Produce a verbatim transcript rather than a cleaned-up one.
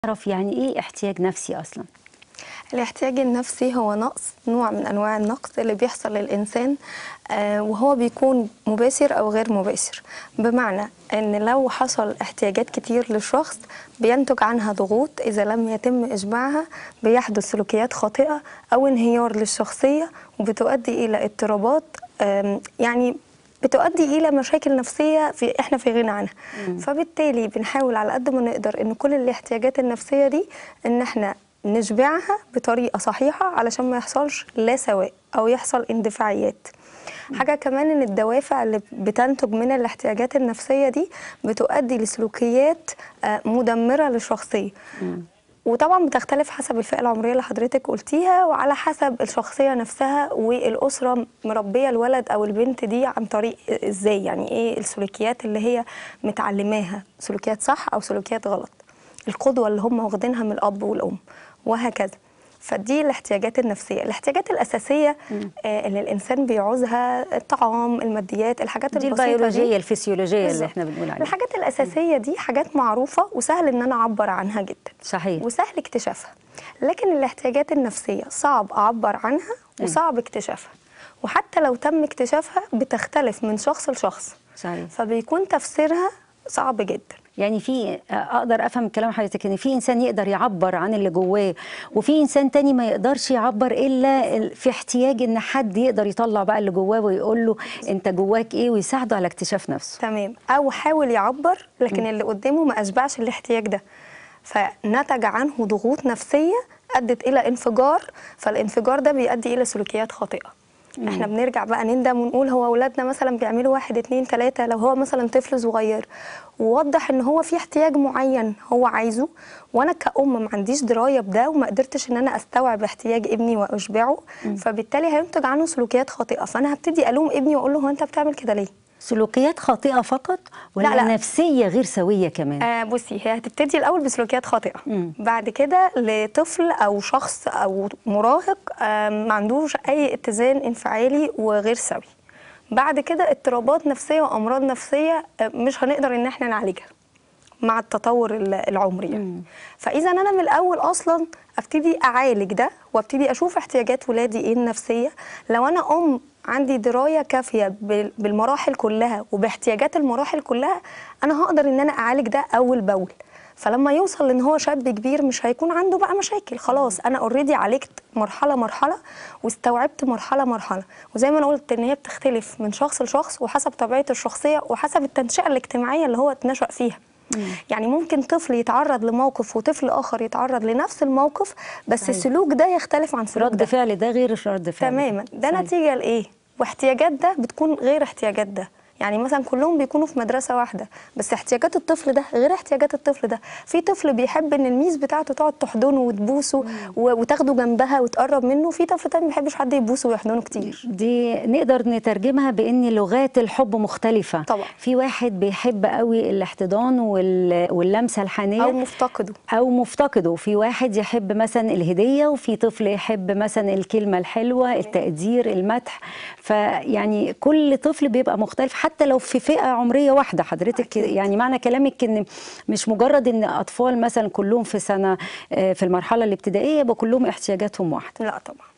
أعرف يعني إيه احتياج نفسي أصلا؟ الاحتياج النفسي هو نقص، نوع من أنواع النقص اللي بيحصل للإنسان آه وهو بيكون مباشر أو غير مباشر. بمعنى أن لو حصل احتياجات كتير للشخص بينتج عنها ضغوط، إذا لم يتم إشباعها بيحدث سلوكيات خاطئة أو انهيار للشخصية، وبتؤدي إلى اضطرابات آه يعني بتؤدي إلى مشاكل نفسية في إحنا في غنى عنها. مم. فبالتالي بنحاول على قد ما نقدر إن كل الاحتياجات النفسية دي إن إحنا نشبعها بطريقة صحيحة علشان ما يحصلش لا سواء أو يحصل اندفاعيات. مم. حاجة كمان إن الدوافع اللي بتنتج من الاحتياجات النفسية دي بتؤدي لسلوكيات مدمرة للشخصية. مم. وطبعا بتختلف حسب الفئة العمرية اللي حضرتك قلتيها، وعلى حسب الشخصية نفسها والأسرة مربية الولد أو البنت دي عن طريق إزاي، يعني إيه السلوكيات اللي هي متعلماها، سلوكيات صح أو سلوكيات غلط، القدوة اللي هم واخدينها من الأب والأم وهكذا. فدي الاحتياجات النفسية. الاحتياجات الأساسية آه اللي الإنسان بيعوزها، الطعام، الماديات، الحاجات دي البسيطة البيولوجية دي الفسيولوجية اللي احنا بنقول عليها. الحاجات الأساسية دي حاجات معروفة وسهل إن أنا أعبر عنها جدا. صحيح. وسهل اكتشافها. لكن الاحتياجات النفسية صعب أعبر عنها وصعب اكتشافها، وحتى لو تم اكتشافها بتختلف من شخص لشخص. صحيح. فبيكون تفسيرها صعب جدا. يعني في اقدر افهم كلام حضرتك ان في انسان يقدر يعبر عن اللي جواه، وفي انسان تاني ما يقدرش يعبر الا في احتياج ان حد يقدر يطلع بقى اللي جواه ويقول له انت جواك ايه ويساعده على اكتشاف نفسه. تمام. او حاول يعبر لكن م. اللي قدامه ما اشبعش الاحتياج ده، فنتج عنه ضغوط نفسيه ادت الى انفجار، فالانفجار ده بيؤدي الى سلوكيات خاطئه. مم. احنا بنرجع بقى نندم ونقول هو اولادنا مثلا بيعملوا واحد اتنين تلاته، لو هو مثلا طفل صغير ووضح ان هو في احتياج معين هو عايزه، وانا كأم ما عنديش درايه بده وما قدرتش ان انا استوعب احتياج ابني واشبعه، مم. فبالتالي هينتج عنه سلوكيات خاطئه، فانا هبتدي الوم ابني واقول له هو انت بتعمل كده ليه؟ سلوكيات خاطئه فقط ولا لا لا. نفسيه غير سويه كمان؟ آه بصي، هي هتبتدي الاول بسلوكيات خاطئه، مم. بعد كده لطفل او شخص او مراهق آه ما عندوش اي اتزان انفعالي وغير سوي، بعد كده اضطرابات نفسيه وامراض نفسيه آه مش هنقدر ان احنا نعالجها مع التطور العمري يعني. فاذا انا من الاول اصلا ابتدي اعالج ده وابتدي اشوف احتياجات ولادي ايه النفسيه. لو انا ام عندي درايه كافيه بالمراحل كلها وباحتياجات المراحل كلها، انا هقدر ان انا اعالج ده اول باول. فلما يوصل ان هو شاب كبير مش هيكون عنده بقى مشاكل، خلاص انا اوريدي عالجت مرحله مرحله واستوعبت مرحله مرحله. وزي ما انا قلت ان هي بتختلف من شخص لشخص وحسب طبيعه الشخصيه وحسب التنشئه الاجتماعيه اللي هو اتنشأ فيها. مم. يعني ممكن طفل يتعرض لموقف وطفل اخر يتعرض لنفس الموقف، بس صحيح. السلوك ده يختلف عن سلوك رد ده. فعل ده غير رد فعل تماما. ده صحيح. نتيجه لايه؟ واحتياجات ده بتكون غير احتياجات ده. يعني مثلا كلهم بيكونوا في مدرسه واحده، بس احتياجات الطفل ده غير احتياجات الطفل ده. في طفل بيحب ان الميس بتاعته تقعد تحضنه وتبوسه وتاخده جنبها وتقرب منه، في طفل تاني ما بيحبش حد يبوسه ويحضنه كتير. دي نقدر نترجمها بان لغات الحب مختلفه. طبعا. في واحد بيحب قوي الاحتضان واللمسه الحنيه او مفتقده او مفتقده، في واحد يحب مثلا الهديه، وفي طفل يحب مثلا الكلمه الحلوه، التقدير، المدح. فيعني كل طفل بيبقى مختلف حتى لو في فئه عمريه واحده حضرتك. أكيد. يعني معنى كلامك ان مش مجرد ان اطفال مثلا كلهم في سنه في المرحله الابتدائيه يبقى كلهم احتياجاتهم واحده. لا طبعا.